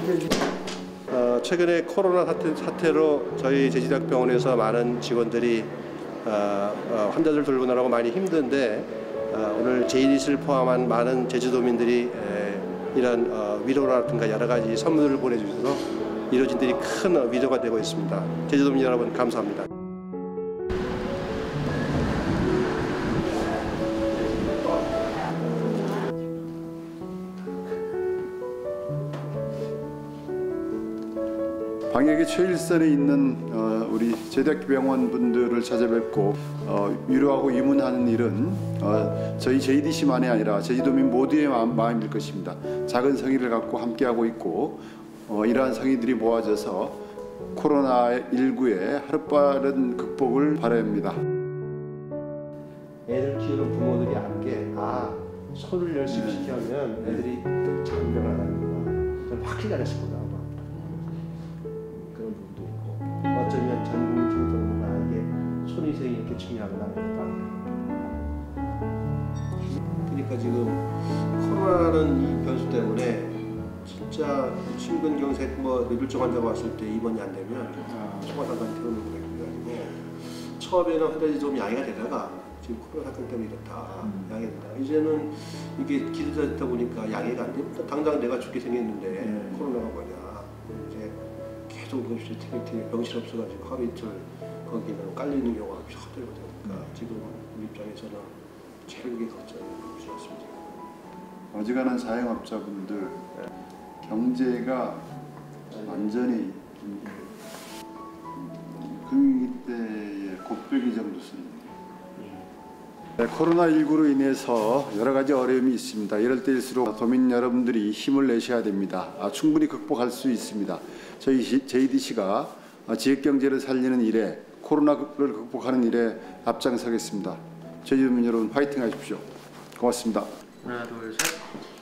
최근에 코로나 사태로 저희 제주대학병원에서 많은 직원들이 환자들 돌보느라고 많이 힘든데 오늘 JDC를 포함한 많은 제주도민들이 이런 위로라든가 여러 가지 선물을 보내주셔서 이루어진 일이 큰 위로가 되고 있습니다. 제주도민 여러분 감사합니다. 방역의 최일선에 있는 우리 제주대학병원 분들을 찾아뵙고 위로하고 위문하는 일은 저희 JDC만이 아니라 제주도민 모두의 마음일 것입니다. 작은 성의를 갖고 함께하고 있고 이러한 성의들이 모아져서 코로나19의 하루빠른 극복을 바랍니다. 애들 키우는 부모들이 함께 손을 열심히 시키면 애들이 장병을 안 하는구나. 저는 확실히 잘했을 거다. 그런 부분도 있고 어쩌면 전 국민 중성보다 이게 손위생이 이렇게 중요하구나. 그러니까 지금 코로나라는 이 변수 때문에 진짜 심근경색 뇌졸중 환자가 왔을 때 입원이 안 되면 소아상관 퇴원을 그래가지고 처음에는 환자들이 좀 양해가 되다가 지금 코로나 사건 때문에 이렇다 양해가 된다. 이제는 이게 기술화됐다 보니까 양해가 안 됩니다. 당장 내가 죽게 생겼는데 코로나가 뭐냐. 이제 계속 응급실 병실 없어가지고 하루 이틀 거기는 깔려있는 경우가 허들고 되니까 지금 우리 입장에서는 제일 그게 걱정스럽습니다. 어지간한 자영업자분들 경제가 완전히 금융위기 때의 곱빼기 정도 씁니다. 코로나19로 인해서 여러 가지 어려움이 있습니다. 이럴 때일수록 도민 여러분들이 힘을 내셔야 됩니다. 충분히 극복할 수 있습니다. 저희 JDC가 지역경제를 살리는 일에 코로나를 극복하는 일에 앞장서겠습니다. 제주도민 여러분 파이팅 하십시오. 고맙습니다. 하나, 둘, 셋.